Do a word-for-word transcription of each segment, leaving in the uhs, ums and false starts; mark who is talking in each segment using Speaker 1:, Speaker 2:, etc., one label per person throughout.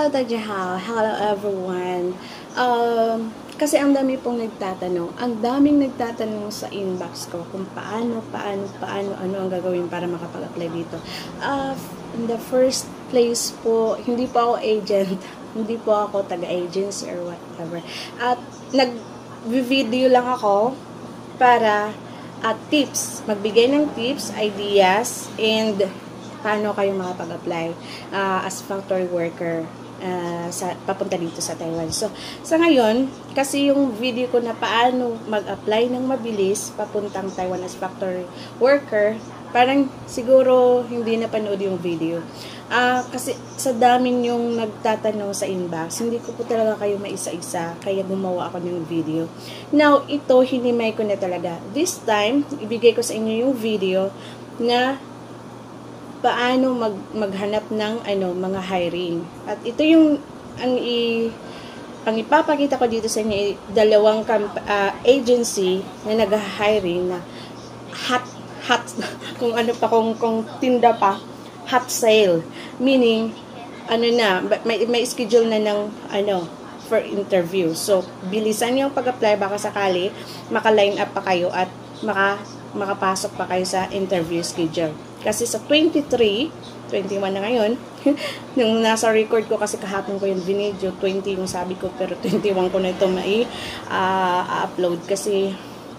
Speaker 1: Hello, Tajahao. Hello, everyone. Um, kasi ang dami pong nagtatanong. Ang daming nagtatanong sa inbox ko kung paano, paano, paano, ano ang gagawin para makapag-apply dito. Uh, in the first place po, hindi po ako agent. Hindi po ako taga-agency or whatever. At nag-video lang ako para at tips. Magbigay ng tips, ideas, and paano kayo makapag-apply uh, as factory worker uh, sa, papunta dito sa Taiwan. So, sa ngayon, kasi yung video ko na paano mag-apply ng mabilis papuntang Taiwan as factory worker, parang siguro hindi napanood yung video. Uh, kasi sa daming yung nagtatanong sa inbox, hindi ko po talaga kayo maisa-isa, kaya gumawa ako ng video. Now, ito, hinimay ko na talaga. This time, ibigay ko sa inyo yung video na paano mag maghanap ng ano mga hiring. At ito yung ang i ang ipapakita ko dito sa inyo, dalawang uh, agency na nag-hiring na hot hot kung ano pa kung kung tinda pa, hot sale, meaning ano na may, may schedule na ng ano for interview. So bilisan niyo ang pag-apply, baka sakali maka-line up pa kayo at maka makapasok pa kayo sa interview schedule. Kasi sa twenty-three, twenty-one na ngayon, nung nasa record ko kasi kahapon ko yung video, twenty yung sabi ko, pero twenty-one ko na ito mai uh, upload kasi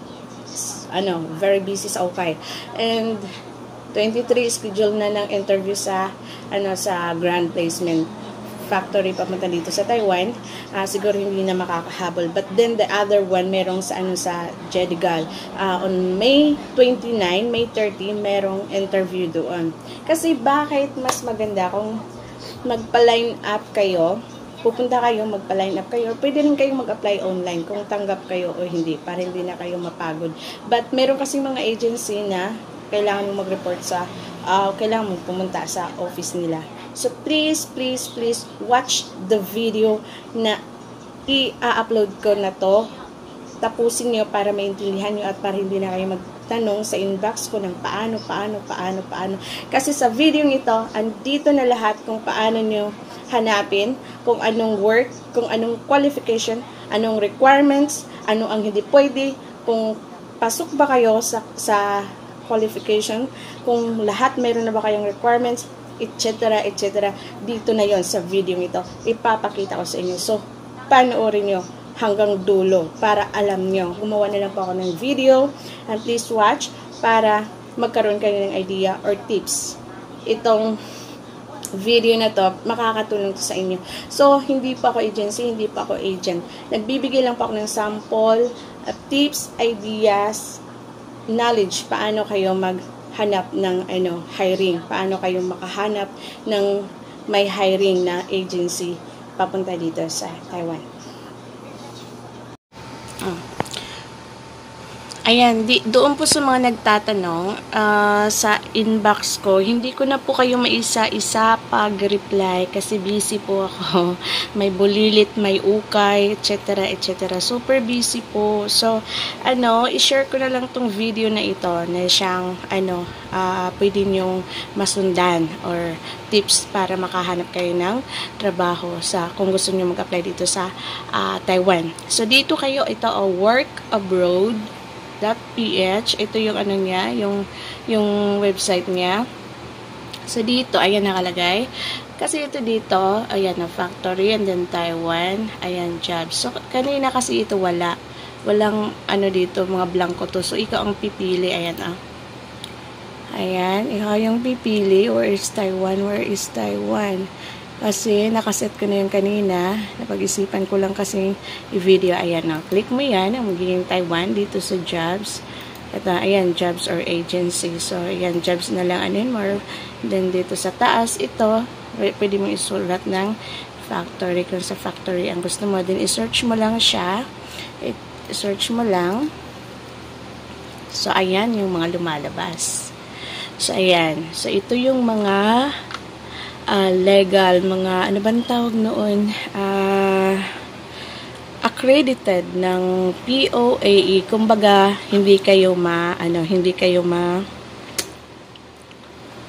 Speaker 1: ano, very busy sa okay. And twenty-three schedule na ng interview sa ano sa Grand Placement Factory papunta dito sa Taiwan. Uh, siguro hindi na makakahabol. But then the other one merong sa ano sa Jedigal. Uh, on May twenty-nine, May thirty, merong interview doon. Kasi bakit mas maganda kung magpa-line up kayo, pupunta kayo, magpa-line up kayo, pwede rin kayong mag-apply online kung tanggap kayo o hindi, para hindi na kayo mapagod. But meron kasi mga agency na kailangan mo mag-report sa, uh, kailangan mo pumunta sa office nila. So, please, please, please, watch the video na i-upload ko na to. Tapusin nyo para maintindihan nyo at para hindi na kayo magtanong sa inbox ko ng paano, paano, paano, paano. Kasi sa video ito, andito na lahat kung paano nyo hanapin, kung anong work, kung anong qualification, anong requirements, ano ang hindi pwede, kung pasok ba kayo sa, sa qualification, kung lahat meron na ba kayong requirements, etc, et cetera. Dito na yon sa video ito. Ipapakita ko sa inyo. So, panoorin nyo hanggang dulo para alam nyo. Gumawa na lang po ako ng video. And please watch para magkaroon kayo ng idea or tips. Itong video na to, makakatulong to sa inyo. So, hindi pa ako agency, hindi pa ako agent. Nagbibigay lang po ako ng sample, uh, tips, ideas, knowledge, paano kayo mag hanap ng ano hiring, paano kayo makahanap ng may hiring na agency papunta dito sa Taiwan. Oh. Ayan, di, doon po sa mga nagtatanong uh, sa inbox ko, hindi ko na po kayo maisa-isa pag-reply kasi busy po ako. May bulilit, may ukay, et cetera, et cetera. Super busy po. So, ano, i-share ko na lang tong video na ito na siyang, ano, uh, pwede nyong masundan or tips para makahanap kayo ng trabaho sa kung gusto nyo mag-apply dito sa uh, Taiwan. So, dito kayo, ito, uh, work abroad .ph, ito yung ano niya, yung yung website niya. So dito, ayan nakalagay. Kasi ito dito, ayan na factory and then Taiwan, ayan jobs. So kanina kasi ito wala. Walang ano dito, mga blanco to. So ikaw ang pipili, ayan ah. Ayan, ikaw yung pipili. Where is Taiwan? Where is Taiwan? Kasi nakaset ko na yung kanina. Napag-isipan ko lang kasi i-video. Ayan na. Click mo yan. Ang magiging Taiwan dito sa jobs. At uh, ayan, jobs or agency. So, ayan, jobs na lang. Anin more. Then, dito sa taas, ito, pwede mo isulat ng factory. Kung sa factory ang gusto mo. Then, i-search mo lang siya. I-search mo lang. So, ayan yung mga lumalabas. So, ayan. So, ito yung mga Uh, legal, mga, ano bang tawag noon, uh, accredited ng P O A E, kumbaga, hindi kayo ma, ano, hindi kayo ma,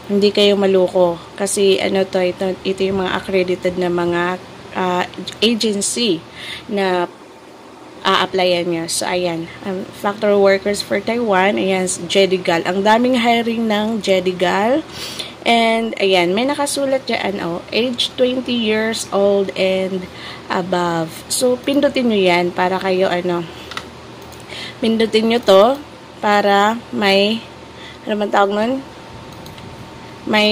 Speaker 1: hindi kayo maluko. Kasi ano to, ito, ito yung mga accredited na mga uh, agency na a-applyan nyo. So, ayan. Um, factory workers for Taiwan. Ayan, Jedigal. Ang daming hiring ng Jedigal. And, ayan, may nakasulat dyan, oh, age twenty years old and above. So, pindutin nyo yan para kayo, ano, pindutin nyo to para may, ano man tawag nun? May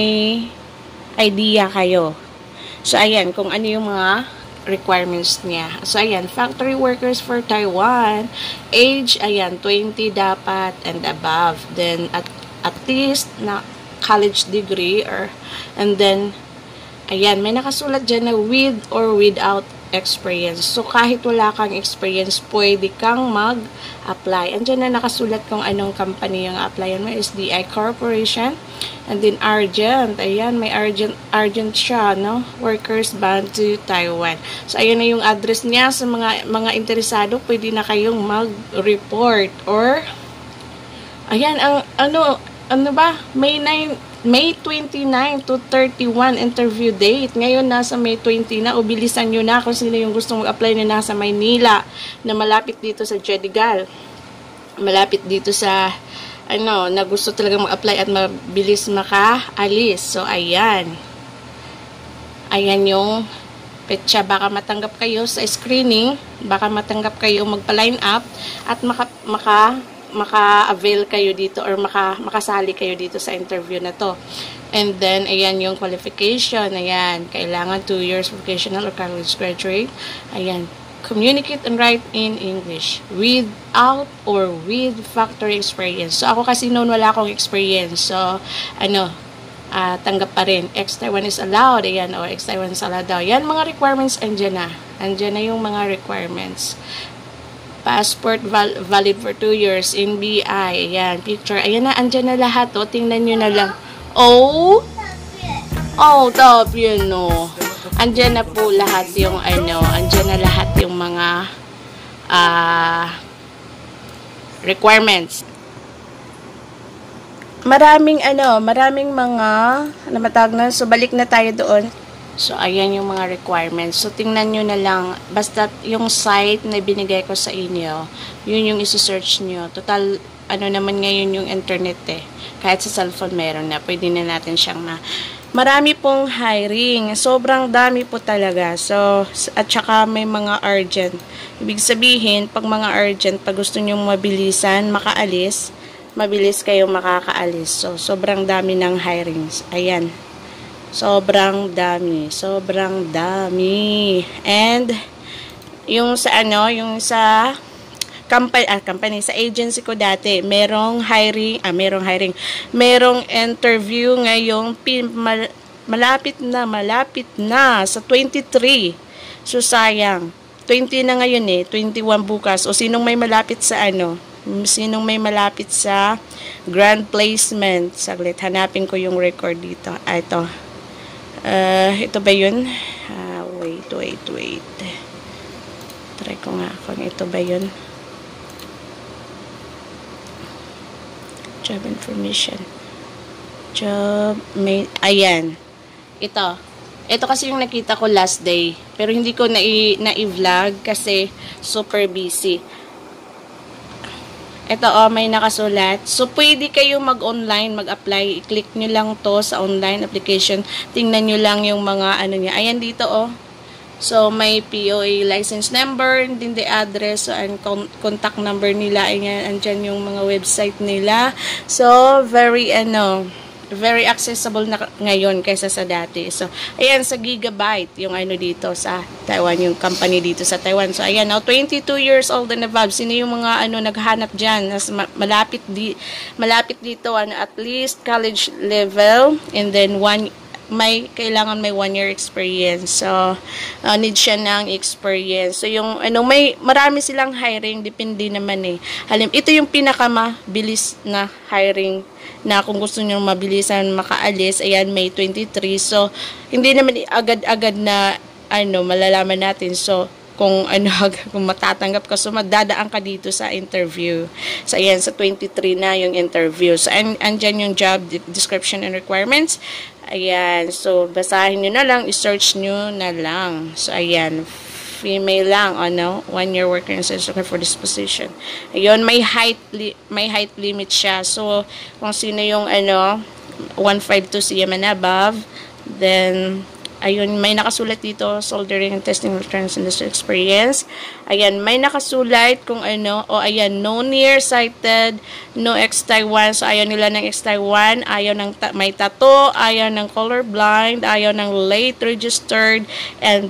Speaker 1: idea kayo. So, ayan, kung ano yung mga requirements niya. So, ayan, factory workers for Taiwan, age, ayan, twenty dapat and above. Then, at, at least, na college degree, or, and then, ayan, may nakasulat dyan na with or without experience. So, kahit wala kang experience, pwede kang mag-apply. Andyan na nakasulat kung anong company yung applyan mo. S D I Corporation. And then, Argent. Ayan, may Argent, Argent siya, no? Workers Band to Taiwan. So, ayan na yung address niya sa mga mga interesado. Pwede na kayong mag-report. Or, ayan, ang, ano, ano ba? May ninth, May twenty-nine to thirty-one interview date. Ngayon, nasa May twenty na. Ubilisan nyo na kung sino yung gusto mag-apply na nasa Maynila, na malapit dito sa Jedigal. Malapit dito sa, ano, na gusto talaga mag-apply at mabilis makaalis. So, ayan. Ayan yung petsa. Baka matanggap kayo sa screening. Baka matanggap kayo magpa-line up at maka, maka maka-avail kayo dito or maka, makasali kayo dito sa interview na to. And then, ayan yung qualification. Ayan, kailangan two years vocational or college graduate. Ayan, communicate and write in English without or with factory experience. So, ako kasi noon wala akong experience. So, ano, uh, tanggap pa rin. X-Taiwan is allowed. Ayan, or X-Taiwan is allowed daw. Yan, mga requirements, andyan na. Andyan na yung mga requirements. Passport val valid for two years. N B I. Ayan, picture. Ayan na, andyan na lahat. O, tingnan nyo na lang. Oh! Oh, top yun, no. Andyan na po lahat yung, ano, andyan na lahat yung mga uh, requirements. Maraming, ano, maraming mga namatag na. So, balik na tayo doon. So, ayan yung mga requirements. So, tingnan nyo na lang. Basta yung site na binigay ko sa inyo, yun yung isi-search nyo. Total, ano naman ngayon yung internet eh. Kahit sa cellphone meron na. Pwede na natin siyang ma... Marami pong hiring. Sobrang dami po talaga. So, at saka may mga urgent. Ibig sabihin, pag mga urgent, pag gusto nyo mabilisan, makaalis, mabilis kayo makakaalis. So, sobrang dami ng hirings. Ayan. Sobrang dami. Sobrang dami. And, yung sa ano, yung sa company, ah, company, sa agency ko dati, merong hiring, ah, merong hiring, merong interview ngayong pin, mal, malapit na, malapit na, sa twenty-three. So, sayang. twenty na ngayon eh, twenty-one bukas. O, sinong may malapit sa ano, sinong may malapit sa grand placement. Saglit, hanapin ko yung record dito. Ah, ito. Uh, ito ba yun? Uh, wait, wait, wait. Try ko nga kung ito ba yun. Job information. Job, may, ayan. Ito. Ito kasi yung nakita ko last day. Pero hindi ko na-i-vlog kasi super busy. Ito, oh, may nakasulat. So, pwede kayo mag-online, mag-apply. I-click nyo lang to sa online application. Tingnan nyo lang yung mga ano niya. Ayan dito, oh. So, may P O A license number, din the address, so, and contact number nila. Ayan, andyan yung mga website nila. So, very, ano, very accessible na ngayon kaysa sa dati. So, ayan, sa Gigabyte, yung ano dito sa Taiwan, yung company dito sa Taiwan. So, ayan, now, twenty-two years old and above. Sino yung mga, ano, naghanap dyan? Nas, malapit, di, malapit dito, ano, at least college level, and then one, may, kailangan may one year experience. So, uh, need siya ng experience. So, yung, ano, may, marami silang hiring, depende naman eh. Halim, ito yung pinakamabilis na hiring na kung gusto nyo mabilisan makaalis, ayan, May twenty-three. So, hindi naman agad-agad na, ano, malalaman natin. So, kung ano, kung matatanggap ka. So, madadaan ka dito sa interview. So, ayan, sa twenty-three na yung interview. So, and, andyan yung job description and requirements. Ayan, so, basahin nyo na lang, i-search nyo na lang. So, ayan, female lang, ano, one year worker in sales worker for this position. Ayun, may height, may height limit siya. So, kung sino yung, ano, one fifty-two centimeters and above, then, ayun, may nakasulat dito, soldering and testing returns industry experience. Ayan, may nakasulat kung ano, o ayan, no nearsighted, no ex-Taiwan. So, ayaw nila ng ex-Taiwan, ayaw ng ta may tattoo, ayaw ng colorblind, ayaw ng late registered, and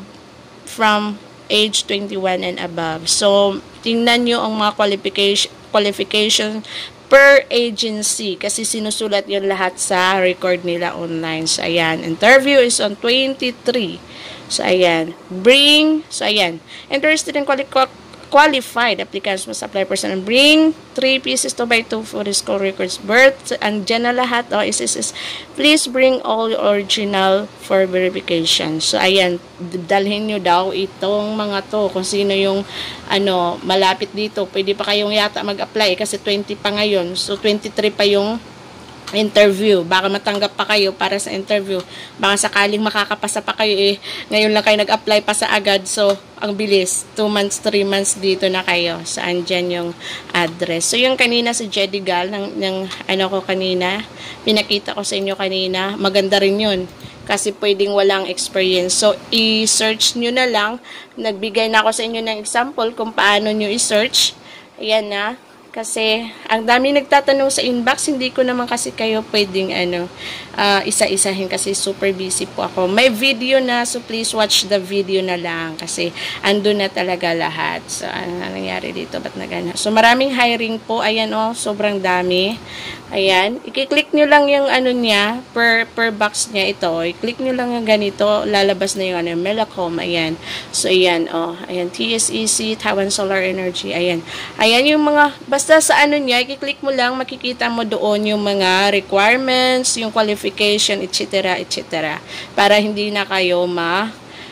Speaker 1: from age twenty-one and above. So, tingnan nyo ang mga qualification, qualification per agency kasi sinusulat yun lahat sa record nila online. So, ayan. Interview is on twenty-three. So, ayan. Bring, so, ayan. Interested in quali qualified applicants must apply person and bring three pieces to by two for the school records birth. And dyan na lahat. Oh, is, is, is, please bring all original for verification. So, ayan. Dalhin nyo daw itong mga to. Kung sino yung ano, malapit dito. Pwede pa kayong yata mag-apply kasi twenty pa ngayon. So, twenty-three pa yung interview. Baka matanggap pa kayo para sa interview. Baka sakaling makakapasa pa kayo eh. Ngayon lang kayo nag-apply pa sa agad. So, ang bilis. two months, three months dito na kayo. Saan dyan yung address. So, yung kanina si Jedigal, ng, ng ano ko kanina, pinakita ko sa inyo kanina, maganda rin yun. Kasi pwedeng walang experience. So, i-search nyo na lang. Nagbigay na ako sa inyo ng example kung paano nyo i-search. Ayan na. Kasi, ang dami nagtatanong sa inbox, hindi ko naman kasi kayo pwedeng, ano, uh, isa-isahin kasi super busy po ako. May video na, so please watch the video na lang kasi andun na talaga lahat. So, ano nangyari dito? Ba't na gana? So, maraming hiring po. Ayan, oh, sobrang dami. Ayan. I-click nyo lang yung, ano niya, per, per box niya ito. I-click nyo lang yung ganito, lalabas na yung, ano, Melacom. Ayan. So, ayan, oh. Ayan, T S E C, Taiwan Solar Energy. Ayan. Ayan yung mga, basta sa ano niya, i-click mo lang, makikita mo doon yung mga requirements, yung qualification, et cetera, et cetera. Para hindi na kayo ma,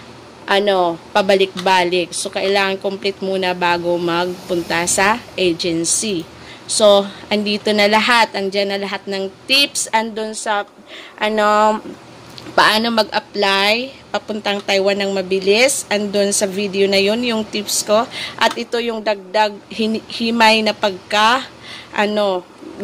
Speaker 1: ano, pabalik-balik. So, kailangan complete muna bago magpunta sa agency. So, andito na lahat. Andiyan na lahat ng tips. Andun sa, ano, paano mag-apply papuntang Taiwan ng mabilis. Andun sa video na yun, yung tips ko. At ito yung dagdag himay na pagka, ano,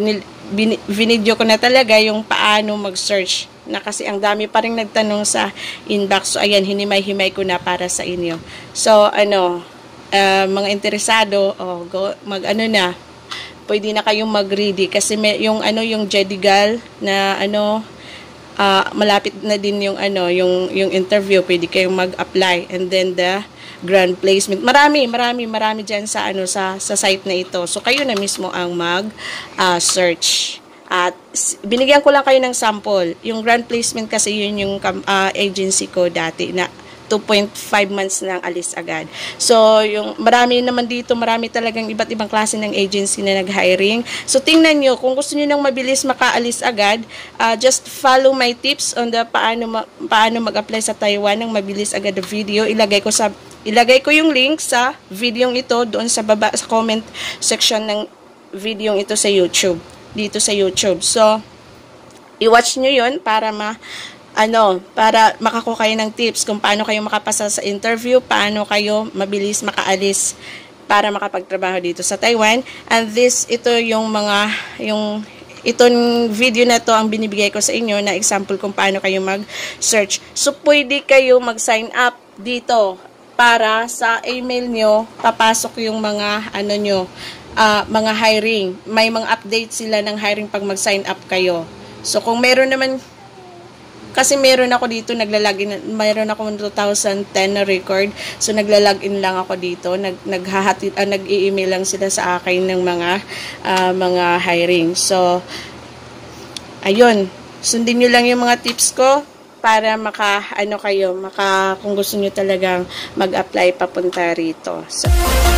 Speaker 1: binidyo ko na talaga yung paano mag-search. Na kasi ang dami pa rin nagtanong sa inbox. So, ayan, hinimay-himay ko na para sa inyo. So, ano, uh, mga interesado, oh, go, mag-ano na, pwede na kayong mag-ready. Kasi may, yung, ano, yung Jedigal na, ano, Uh, malapit na din yung ano yung yung interview, pwede kayong mag-apply, and then the grand placement, marami marami marami diyan sa ano sa sa site na ito. So kayo na mismo ang mag uh, search. At binigyan ko lang kayo ng sample. Yung grand placement kasi yun yung uh, agency ko dati na two point five months nang alis agad. So, yung marami naman dito, marami talagang iba't ibang klase ng agency na nag-hiring. So, tingnan nyo, kung gusto nyo nang mabilis makaalis agad, uh, just follow my tips on the paano, ma paano mag-apply sa Taiwan ng mabilis agad na video. Ilagay ko sa ilagay ko yung link sa video ito doon sa baba, sa comment section ng video ito sa YouTube. Dito sa YouTube. So, i-watch nyo yun para ma ano, para makakuha kayo ng tips kung paano kayo makapasa sa interview, paano kayo mabilis makaalis para makapagtrabaho dito sa Taiwan. And this, ito yung mga, yung, itong video na to ang binibigay ko sa inyo na example kung paano kayo mag-search. So, pwede kayo mag-sign up dito para sa email nyo, papasok yung mga, ano nyo, uh, mga hiring. May mga update sila ng hiring pag mag-sign up kayo. So, kung meron naman, kasi meron ako dito, naglalagin, meron ako two thousand ten na record. So, naglalagin lang ako dito. Nag, naghahatid, uh, nag-i-email lang sila sa akin ng mga, uh, mga hiring. So, ayun. Sundin nyo lang yung mga tips ko para maka, ano kayo, maka, kung gusto nyo talagang mag-apply papunta rito. So,